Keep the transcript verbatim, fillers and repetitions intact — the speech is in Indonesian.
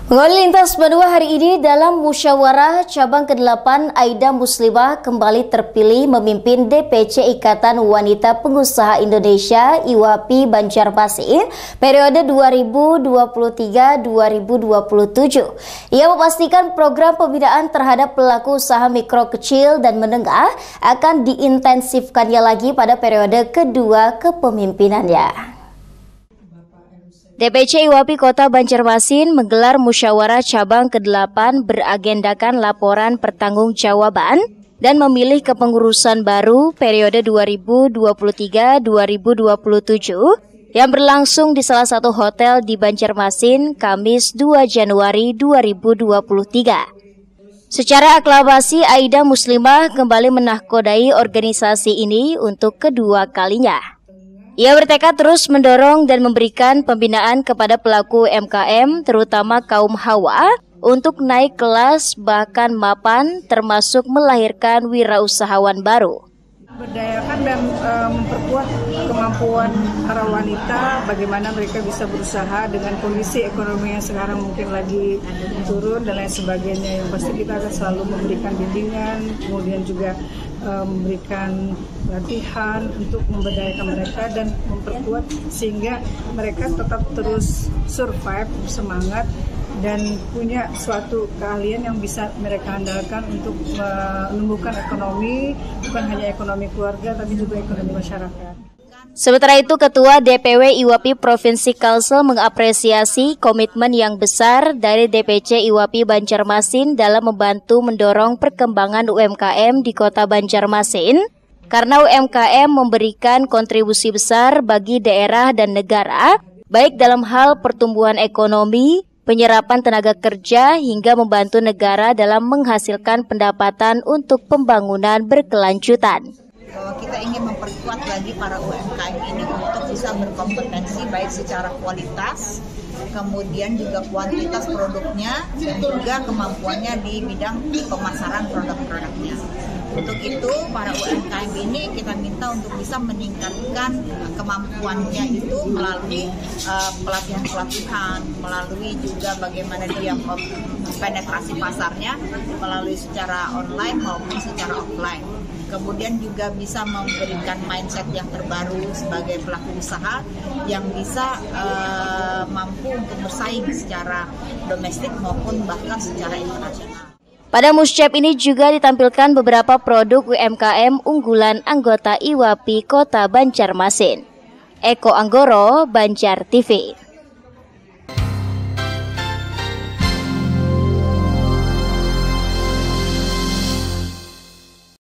Lalu lintas Bandua hari ini dalam musyawarah cabang kedelapan, Aida Muslimah kembali terpilih memimpin D P C Ikatan Wanita Pengusaha Indonesia I W A P I Banjarmasin periode dua ribu dua puluh tiga sampai dua ribu dua puluh tujuh. Ia memastikan program pembinaan terhadap pelaku usaha mikro kecil dan menengah akan diintensifkannya lagi pada periode kedua kepemimpinannya. D P C I W A P I Kota Banjarmasin menggelar musyawarah cabang kedelapan beragendakan laporan pertanggungjawaban dan memilih kepengurusan baru periode dua ribu dua puluh tiga sampai dua ribu dua puluh tujuh yang berlangsung di salah satu hotel di Banjarmasin Kamis dua Januari dua ribu dua puluh tiga. Secara aklamasi, Aida Muslimah kembali menahkodai organisasi ini untuk kedua kalinya. Ia bertekad terus mendorong dan memberikan pembinaan kepada pelaku U M K M, terutama kaum hawa, untuk naik kelas bahkan mapan, termasuk melahirkan wirausahawan baru. Berdayakan dan e, memperkuat kemampuan para wanita, bagaimana mereka bisa berusaha dengan kondisi ekonomi yang sekarang mungkin lagi turun dan lain sebagainya. Yang pasti kita akan selalu memberikan bimbingan, kemudian juga e, memberikan latihan untuk memberdayakan mereka dan memperkuat sehingga mereka tetap terus survive, semangat, dan punya suatu keahlian yang bisa mereka andalkan untuk menumbuhkan ekonomi, bukan hanya ekonomi keluarga tapi juga ekonomi masyarakat. Sementara itu, Ketua D P W I W A P I Provinsi Kalsel mengapresiasi komitmen yang besar dari D P C I W A P I Banjarmasin dalam membantu mendorong perkembangan U M K M di Kota Banjarmasin, karena U M K M memberikan kontribusi besar bagi daerah dan negara, baik dalam hal pertumbuhan ekonomi, penyerapan tenaga kerja, hingga membantu negara dalam menghasilkan pendapatan untuk pembangunan berkelanjutan. Bahwa kita ingin memperkuat lagi para U M K M ini untuk bisa berkompetensi baik secara kualitas, kemudian juga kuantitas produknya, dan juga kemampuannya di bidang pemasaran produk-produknya. Untuk itu, para U M K M ini kita minta untuk bisa meningkatkan kemampuannya itu melalui uh, pelatihan-pelatihan, melalui juga bagaimana dia penetrasi pasarnya, melalui secara online maupun secara offline. Kemudian juga bisa memberikan mindset yang terbaru sebagai pelaku usaha yang bisa uh, mampu untuk bersaing secara domestik maupun bahkan secara internasional. Pada musyab ini juga ditampilkan beberapa produk U M K M unggulan anggota I W A P I Kota Banjarmasin. Eko Anggoro, Banjar T V.